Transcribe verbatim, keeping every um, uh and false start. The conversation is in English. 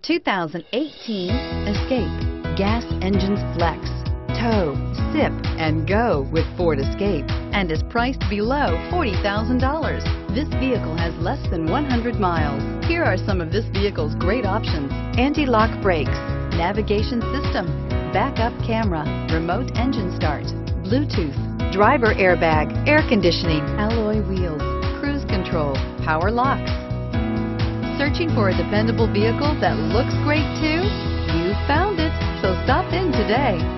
two thousand eighteen Escape. Gas engines flex, tow, sip, and go with Ford Escape, and is priced below forty thousand dollars. This vehicle has less than one hundred miles. Here are some of this vehicle's great options: anti-lock brakes, navigation system, backup camera, remote engine start, Bluetooth, driver airbag, air conditioning, alloy wheels, cruise control, power locks. Searching for a dependable vehicle that looks great too? You found it, so stop in today.